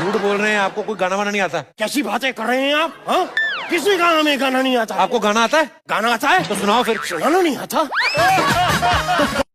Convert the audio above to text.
झूठ बोल रहे हैं, आपको कोई गाना वाना नहीं आता? कैसी बातें कर रहे हैं आप? हाँ, किसने कहा हमें गाना नहीं आता? आपको गाना आता है? गाना आता है तो सुनाओ फिर। सुनाना नहीं आता?